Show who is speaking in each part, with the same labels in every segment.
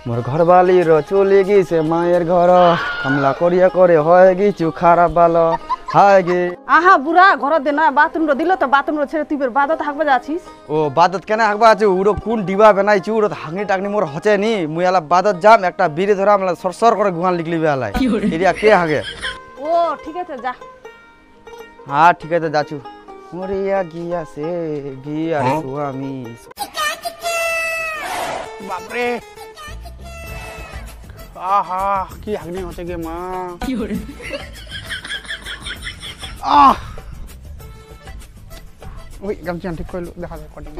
Speaker 1: मोर घरवालीर चले गीसे मायर घर कामला करिया करे हय गीचु खाराप बालो हाय गे
Speaker 2: आहा बुড়া ঘর দে না বাথরুম দিল তো বাথরুম ছেড়ে তুই বাদত হাকবা যাচ্ছিস
Speaker 1: ও বাদত কেন হাকবা আছে উড়ো কোন ডিবা বানাইছি উড়ো হাগনি টাগনি মোর হচে নি মুই আলা বাদত যাম একটা বিড়ি ধরে আমলা সরসর করে গুহান লিখলি বেলাই এরিয়া কে হাগে
Speaker 2: ও ঠিক আছে যা
Speaker 1: হ্যাঁ ঠিক আছে যাচু মরিয়া গিয়াছে গিয়ার স্বামী
Speaker 3: বাপরে আহা কি হাগনি হচ্ছে গে মা কি হরে আহ ওই গামছা ঠিক কইলো দেখা যায় কত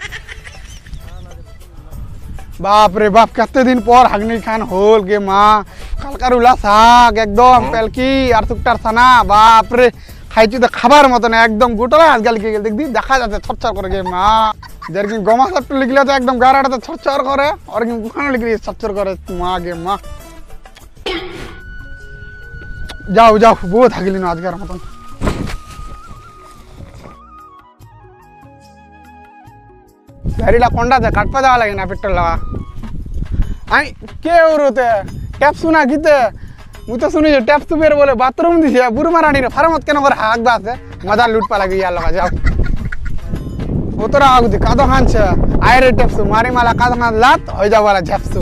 Speaker 3: বাপ রে বাপ কত দিন পর হাগনি খান হোল গে মা কালকার উলা শাক একদম পেলকি আর টুকটার ছানা বাপ রে খাইছি তো খাবার মতন একদম গোটলা আজকাল কি দেখবি দেখা যাচ্ছে ছটছর করে গে মা যেরকম গমা সব লিখলে তো একদম গাড়াটা ছটছর করে আর কি ওখানে লিখলি ছটছর করে মা গে মা যাও যাও বউ থাকিলি না আজকের মতন গাড়িটা কোনটাতে কাটপা যাওয়া লাগে না পেট্রোল লাগা আই কে ওরতে ট্যাপ শুনা গীতে মুই তো শুনি ট্যাপ সুপের বলে বাথরুম দিছে বুড়মা রানীর ফার্মত কেন করে হাঁকবা আছে মজা লুটপা লাগে ইয়ার লাগা যাও ও তোরা আগুদি কাদো খানছে আয়রে ট্যাপসু মারি মালা কাদো খান লাত হয়ে যাও বলা ঝাপসু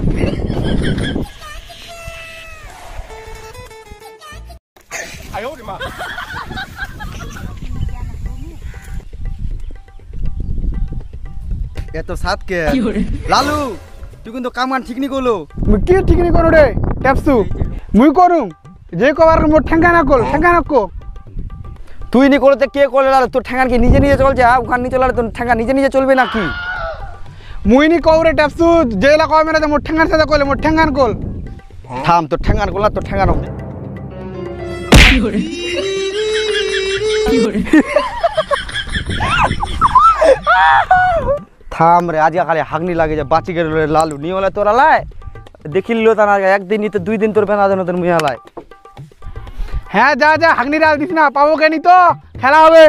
Speaker 1: এত সাত কে লালু তুই কিন্তু কাম ঠিক নি করলো
Speaker 3: মুই কি ঠিক নি করু রে ট্যাপসু মুই করুম যে কবার মোর ঠেঙ্গা না কল ঠেঙ্গা না কো
Speaker 1: তুই নি করতে কে করলে লালু তোর ঠেঙ্গান কি নিজে নিজে চলছে ওখানে নিয়ে চলালে তোর ঠেঙ্গা নিজে নিজে চলবে নাকি
Speaker 3: মুই নি কও রে ট্যাপসু জেলা কয় মেরে মোর ঠেঙ্গার সাথে কইলে মোর ঠেঙ্গান কল
Speaker 1: থাম তোর ঠেঙ্গান কল না তোর ঠেঙ্গান কি করে কি করে থাম রে আজকে খালি হাগনি লাগে যে বাঁচি গেল লালু নিয়ে হলে তোর আলায় দেখিল তা না একদিন নিতে 2 দিন তোর বেনা দেন তোর মুই আলায়
Speaker 3: হ্যাঁ যা যা হাগনি রাল দিস না পাবো কেনি তো খেলা হবে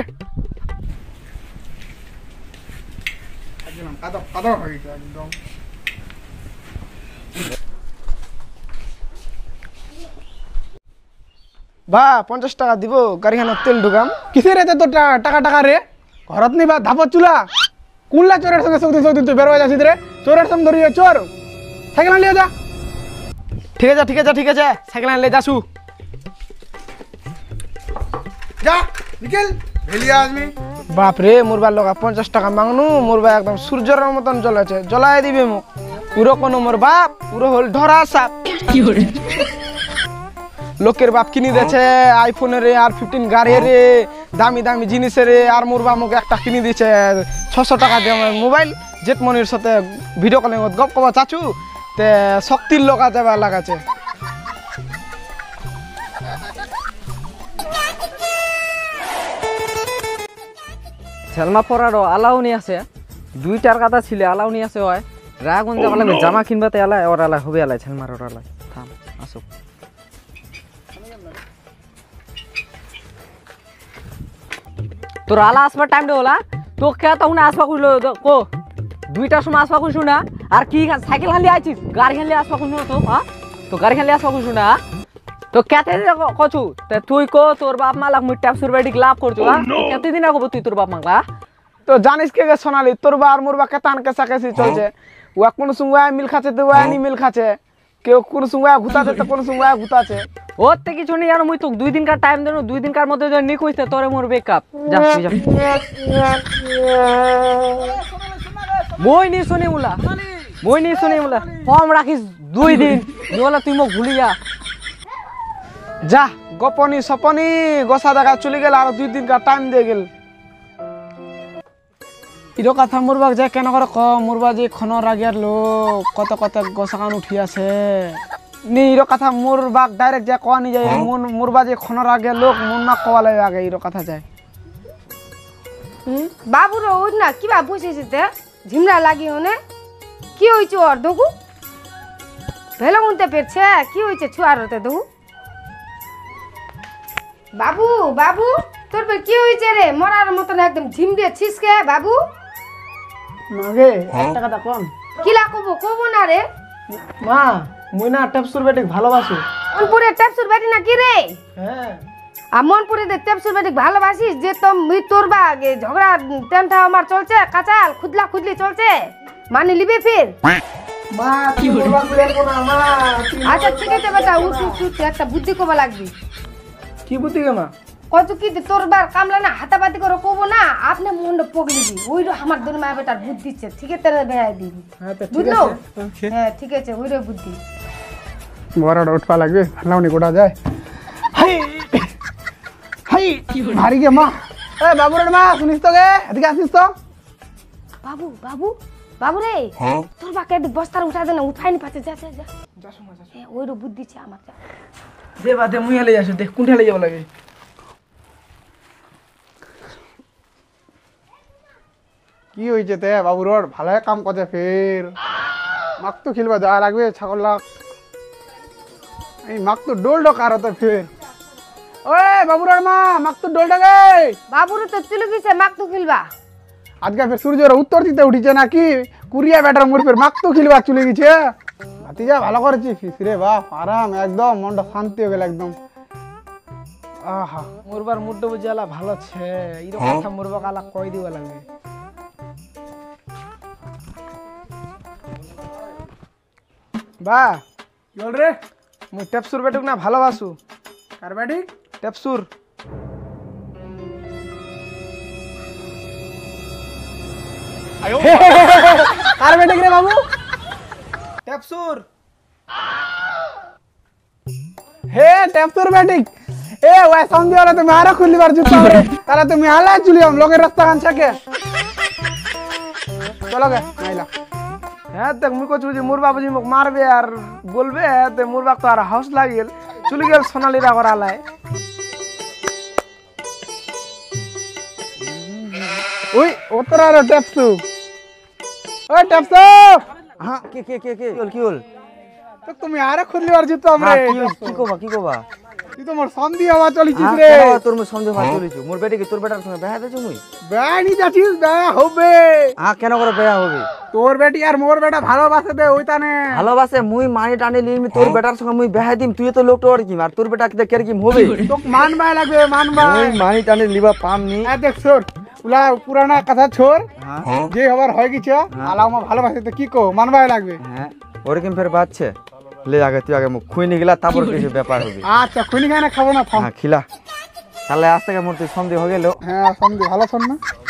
Speaker 3: বা 50 টাকা দিব গাড়িখানে তেল ঢুকাম কিসের এতে তো টাকা টাকা রে ঘরত নিবা ধাপত চুলা কুল্লা চোরের সঙ্গে সৌদি সৌদি তুই বেরোয় যাচ্ছিস রে চোরের সঙ্গে ধরিয়ে চোর সাইকেল আনলিয়ে যা
Speaker 1: ঠিক আছে ঠিক আছে ঠিক আছে সাইকেল আনলে যাসু
Speaker 3: যা নিকেল ভেলিয়া আসমি বাপ রে মোরবার লগা 50 টাকা মাংনু মোরবা একদম সূর্যের মতন জ্বলেছে জ্বলাই দিবে মুখ পুরো কোন মোর বাপ পুরো হল ধরা সাপ কি করে লোকের বাপ কিনে দিয়েছে আইফোনের আর 15 গাড়ি রে দামি দামি জিনিসের আর মোর বাপ মুখ একটা কিনে দিয়েছে 600 টাকা দিয়ে মোবাইল জেটমনির সাথে ভিডিও কলিং গপ কবা চাচু তে শক্তির লোক যাবা লাগাছে
Speaker 4: ছেলমা পরারও আলাউনি আছে 2টার কথা ছিল আলাউনি আছে হয় রাগুন যাবা লাগবে জামা কিনবাতে আলাই ওর আলাই হবে আলাই ছেলমার ওর আলাই থাম আসো তোর আলা আসবার টাইম দে ওলা তো কে তখন আসবা কইলো কো 2টার সময় আসবা কইছু না আর কি সাইকেল খালি আইছিস গাড়ি খালি আসবা কইছু তো হ্যাঁ তো গাড়ি খালি আসবা কইছু না তো কেতে কছু তে তুই কো তোর বাপ মালাক মুই ট্যাপসুর বাড়ি লাভ করছু হ্যাঁ কেতে দিন আগো তুই তোর বাপ মাগলা
Speaker 3: তো জানিস কে সোনালি তোর বা আর মোর বা কেতান কেসা কেসি চলছে ওয়া কোন সময় মিল খাচ্ছে তো ওয়া নি মিল খাচ্ছে কেউ কোন সময় ঘুতাছে তো কোন সময় ঘুতাছে
Speaker 4: ওতে কিছু নেই আর মুই তো 2 দিনকার টাইম দেন 2 দিনকার মধ্যে যদি নি কইতে তোরে মোর বেকআপ যা তুই যা মই নি শুনি মুলা কম রাখিস 2 দিন নিওলা তুই মো ভুলিয়া
Speaker 3: যা গোপনি সপনি গোসা দেখা চলে গেল আর 2 দিনকার টাইম দিয়ে গেল ইরো কথা মোরবাক যায় কেন করে ক মোরবা যে খনর আগের লোক কত কত গোসাকান উঠি আছে নি ইরো কথা মোরবাক ডাইরেক্ট যা কোয়া নি যায় মোরবা যে খনর আগের লোক মন না কোয়া লাগে আগে ইরো কথা যায়
Speaker 5: বাবুর ওই না কিবা বুঝেছে তে ঝিমরা লাগি হনে কি হইছে ওর দগু ভেলা উনতে পেরছে কি হইছে ছুয়ার হতে দগু বাবু বাবু তোর কি হইছে রে মরার মতন একদম ঝিম দিয়ে ছিসকে বাবু
Speaker 3: মাগে একটা কথা কোন
Speaker 5: কিলা কব কব না রে
Speaker 6: মা মুই না টেপসুর বেটিক ভালোবাসি।
Speaker 5: মনপুরে টেপসুর বেটি না কি রে?
Speaker 6: হ্যাঁ
Speaker 5: আর মনপুরে টেপসুর বেটি ভালোবাসিস যে তোর বা ঝগড়া টেনটা আমার চলছে, কাচাল খুদলা খুদলি চলছে, মানে লিবে ফির?
Speaker 6: মা কি করবা বলবো না মা।
Speaker 5: আচ্ছা ঠিক আছে বেটা, উঠ একটা বুদ্ধি কবা লাগবি।
Speaker 6: কি বুদ্ধি গে মা?
Speaker 5: কত কি তোর বার কামলা না হাতাপাতি করে কবো না, আপনি মন পগলিবি ওই আমার দুন মা বেটার বুদ্ধি দিচ্ছে, ঠিক আছে তেরে বেহাই দিবি।
Speaker 6: হ্যাঁ তো ঠিক
Speaker 5: বুঝলো?
Speaker 6: আছে।
Speaker 5: হ্যাঁ ঠিক আছে ওই রে বুদ্ধি।
Speaker 3: বড়টা উঠবা লাগবে, ভালো গোটা যায়। হাই হাই ভারী গে মা। এ বাবুরের মা শুনিস তো গে, এদিকে আসিস তো।
Speaker 5: বাবু বাবু বাবু রে, তোর বাকে বস্তার উঠা দে না, উঠাইনি পাচ্ছে, যা যা যা। হ্যাঁ ওই রে বুদ্ধি দিচ্ছে আমার। যা
Speaker 6: দে বাদে মুই হেলে যাস, দেখ কোন হেলে যাব লাগে।
Speaker 3: কি হয়েছে তে বাবুর? ভালো কাম করছে ফের। মাক তো খেলবা দেওয়া লাগবে ছাগল লাখ। এই মাক তো ডোল ডকার হতো ফের। ওই বাবুর মা, মাক তো ডোল ডকে।
Speaker 5: বাবুরে তো চলে গেছে মাক তো খেলবা।
Speaker 3: আজকে ফের সূর্যের উত্তর দিতে উঠিছে নাকি? কুরিয়া ব্যাটার মোর ফের মাক তো খেলবা চলে গেছে। ভাতিজা ভালো করেছি ফিস রে বাপ, আরাম একদম, মনটা শান্তি হয়ে গেল একদম। আহা
Speaker 6: মোরবার মুড্ড বুঝালা ভালো ছে, ইরো কথা মোরবা কালা কই দিবা লাগবে। বা
Speaker 3: কি বল রে?
Speaker 6: মুই টেপসুর বেটুক না ভালোবাসু।
Speaker 3: কার ব্যাটি?
Speaker 6: টেপসুর
Speaker 3: কার ব্যাটি রে বাবু?
Speaker 6: টেপসুর
Speaker 3: হে টেপসুর ব্যাটি। এ ওই সন্ধি হলে তুমি আরো খুলিবার জুতা রে, তাহলে তুমি হালা চুলিয়াম লোকের রাস্তা কান ছাকে। চলো গে নাইলা।
Speaker 6: হ্যাঁ দেখ মুই কইছি যে মোর বাবুজি মোক মারবে আর বলবে, তে মোর বাপ তো আর হাউস লাগিল চলে গেল সোনালিরা করালায়।
Speaker 3: ওই ওতরা রে টেপসু। ওই টেপসু,
Speaker 1: হ্যাঁ কে কে কে কে কি হল?
Speaker 3: তো তুমি আরো খুলিবার জুতা
Speaker 1: হ্যাঁ
Speaker 3: রে।
Speaker 1: কি কবা কি কবা?
Speaker 3: তুই তো মোর সন্ধি হওয়া চলিছিস
Speaker 1: হ্যাঁ,
Speaker 3: রে।
Speaker 1: কেন তোর মুই সন্দেহ ভাত চলিছু? মোর বেটি কি তোর বেটার সঙ্গে বেহা দেছু মুই?
Speaker 3: বেআইনি যাচ্ছিস, বেয়া হবে।
Speaker 1: হ্যাঁ কেন করে বেহা হবে?
Speaker 3: তোর বেটি আর মোর বেটা ভালোবাসে দে ওইটানে।
Speaker 1: ভালোবাসে মুই মানি টানি লিমি তোর বেটার সঙ্গে মুই বেহা দিম, তুই তো লোকটা আর কি আর তোর বেটা কে কেরকিম হবে?
Speaker 3: তোক মানবাই লাগবে, মানবাই।
Speaker 1: মুই মানি টানি লিবা পাম নি।
Speaker 3: এ দেখ ছোর, উলা পুরানা কথা ছোর,
Speaker 1: হ্যাঁ
Speaker 3: যে হবার হয়ে গেছে, আলা আমার ভালোবাসে তো কি কো, মানবাই লাগবে।
Speaker 1: হ্যাঁ ওরকম ফের বাচ্চে লে আগে তুই আগে মুখ খুই নি গেলা তারপর কিছু ব্যাপার হবে।
Speaker 3: আচ্ছা খুনি খাই না খাবো না থাম।
Speaker 1: হ্যাঁ খিলা তাহলে আজ থেকে মোর তুই সন্দেহ হয়ে গেল।
Speaker 3: হ্যাঁ সন্ধি ভালো শোন না।